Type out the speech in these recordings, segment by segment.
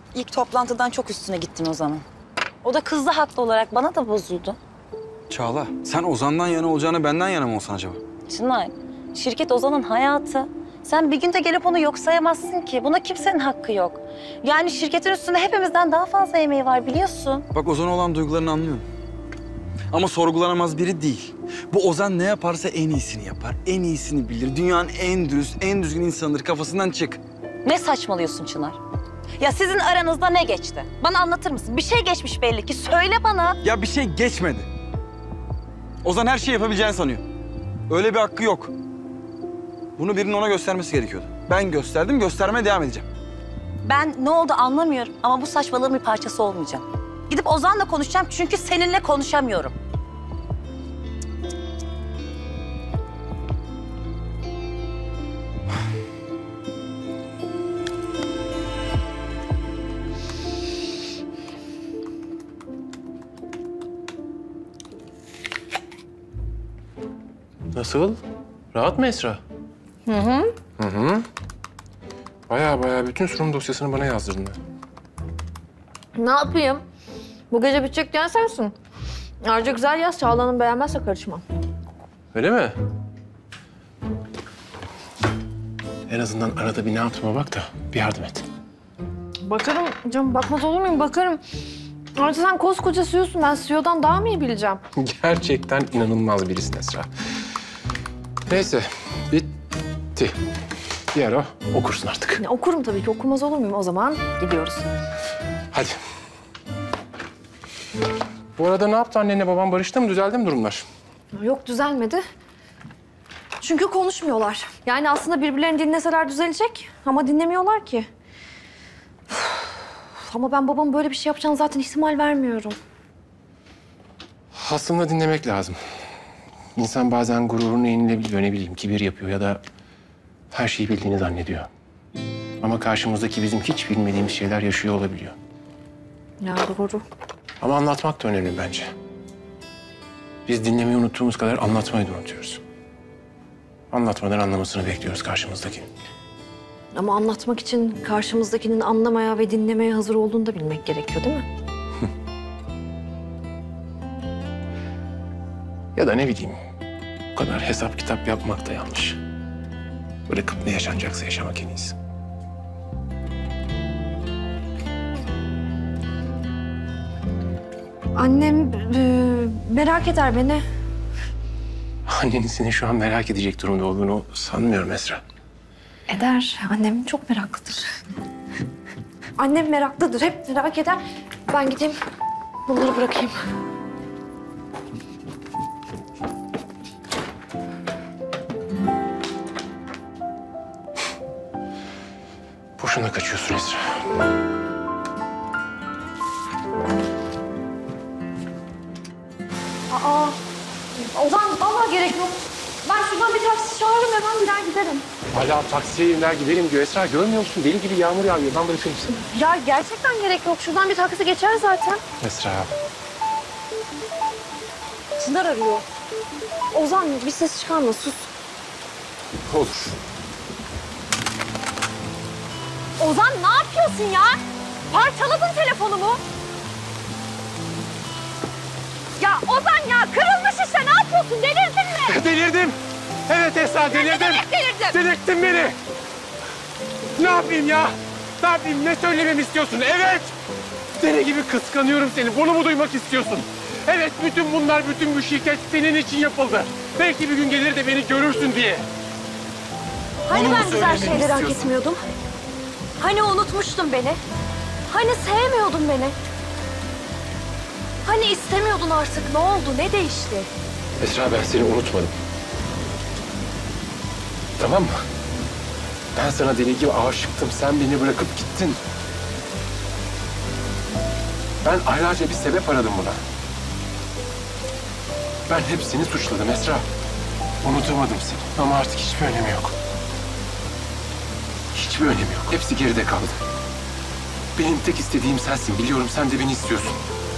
İlk toplantıdan çok üstüne gittin Ozan'ın. O da kızdı haklı olarak, bana da bozuldu. Çağla, sen Ozan'dan yana olacağını benden yana mı olsan acaba? Çınar, şirket Ozan'ın hayatı. Sen bir günde gelip onu yok sayamazsın ki. Buna kimsenin hakkı yok. Yani şirketin üstünde hepimizden daha fazla emeği var biliyorsun. Bak Ozan'a olan duygularını anlıyorum. Ama sorgulanamaz biri değil. Bu Ozan ne yaparsa en iyisini yapar, en iyisini bilir. Dünyanın en dürüst, en düzgün insanıdır. Kafasından çık. Ne saçmalıyorsun Çınar? Ya sizin aranızda ne geçti? Bana anlatır mısın? Bir şey geçmiş belli ki. Söyle bana. Ya bir şey geçmedi. Ozan her şeyi yapabileceğini sanıyor. Öyle bir hakkı yok. Bunu birinin ona göstermesi gerekiyordu. Ben gösterdim, göstermeye devam edeceğim. Ben ne oldu anlamıyorum ama bu saçmalığın bir parçası olmayacağım. Gidip Ozan'la konuşacağım çünkü seninle konuşamıyorum. Nasıl? Rahat mı Esra? Hı hı. Baya bütün sunum dosyasını bana yazdırdın. Ne yapayım? Bu gece bitecek diyen sensin. Ayrıca güzel yaz. Çağla'nın beğenmezse karışmam. Öyle mi? En azından arada bir ne yaptığıma bak da bir yardım et. Bakarım canım. Bakmaz olur muyum? Bakarım. Ayrıca sen koskoca CEO'sun. Ben CEO'dan daha mı iyi bileceğim? Gerçekten inanılmaz birisin Esra. Neyse, bitti. Bir ara okursun artık. Ya, okurum tabii ki. Okumaz olur muyum? O zaman gidiyoruz. Hadi. Bu arada ne yaptı annenle babam? Barıştı mı? Düzeldi mi durumlar? Yok düzelmedi. Çünkü konuşmuyorlar. Yani aslında birbirlerini dinleseler düzelecek ama dinlemiyorlar ki. Üf, ama ben babamın böyle bir şey yapacağını zaten ihtimal vermiyorum. Aslında dinlemek lazım. İnsan bazen gururuna yenilebiliyor, ne bileyim, kibir yapıyor ya da her şeyi bildiğini zannediyor. Ama karşımızdaki bizim hiç bilmediğimiz şeyler yaşıyor olabiliyor. Ya doğru. Ama anlatmak da önemli bence. Biz dinlemeyi unuttuğumuz kadar anlatmayı da unutuyoruz. Anlatmadan anlamasını bekliyoruz karşımızdakinin. Ama anlatmak için karşımızdakinin anlamaya ve dinlemeye hazır olduğunu da bilmek gerekiyor değil mi? Ya da ne bileyim, bu kadar hesap kitap yapmak da yanlış. Bırakıp ne yaşanacaksa yaşamak en iyisi. Annem merak eder beni. Annenin seni şu an merak edecek durumda olduğunu sanmıyorum Esra. Eder. Annem çok meraklıdır. Annem meraklıdır. Hep merak eder. Ben gideyim. Bunları bırakayım. Boşuna kaçıyorsun Esra. Aa, Ozan vallahi gerek yok. Ben şuradan bir taksi çağırırım hemen gider giderim. Hala taksiye iner gidelim diyor Esra. Görmüyor musun? Deli gibi yağmur yağıyor. Ben bırakayım seni. Ya gerçekten gerek yok. Şuradan bir taksi geçer zaten. Esra. Çınar arıyor. Ozan bir ses çıkarma sus. Olur. Ozan ne yapıyorsun ya? Parçaladın telefonumu. Ya Ozan ya kırılmış işte ne yapıyorsun? Delirdin mi? Delirdim. Evet Esra delirdim. Ne demek delirdin? Delirttin beni. Ne yapayım ya? Ne yapayım? Ne söylememi istiyorsun? Evet. Deli gibi kıskanıyorum seni. Bunu mu duymak istiyorsun? Evet, bütün bunlar, bütün bu şirket senin için yapıldı. Belki bir gün gelir de beni görürsün diye. Hani Bunu mu ben güzel söylememi şeyleri hak istiyorsun? etmiyordum? Hani unutmuştun beni? Hani sevmiyordun beni? Hani istemiyordun artık? Ne oldu? Ne değişti? Esra, ben seni unutmadım. Tamam mı? Ben sana deli gibi aşıktım. Sen beni bırakıp gittin. Ben aylarca bir sebep aradım buna. Ben hep seni suçladım Esra. Unutamadım seni ama artık hiçbir önemi yok. Hiçbir önemi yok. Hepsi geride kaldı. Benim tek istediğim sensin. Biliyorum sen de beni istiyorsun.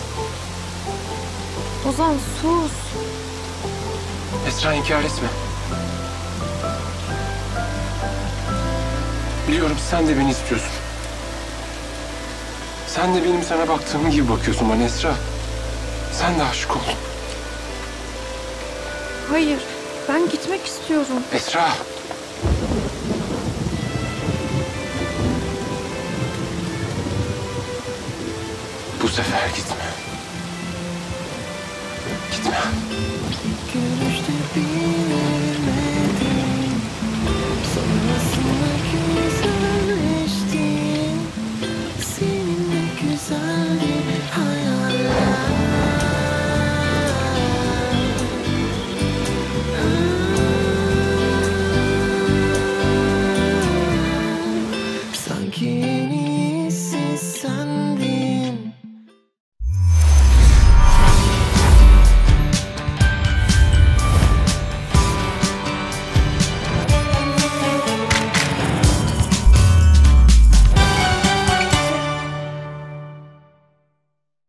Ozan sus. Esra, inkar etme. Biliyorum sen de beni istiyorsun. Sen de benim sana baktığım gibi bakıyorsun bana Esra. Sen de aşık oldun. Hayır, ben gitmek istiyorum. Esra. Bu sefer gitme. Gitme. Görüşte bir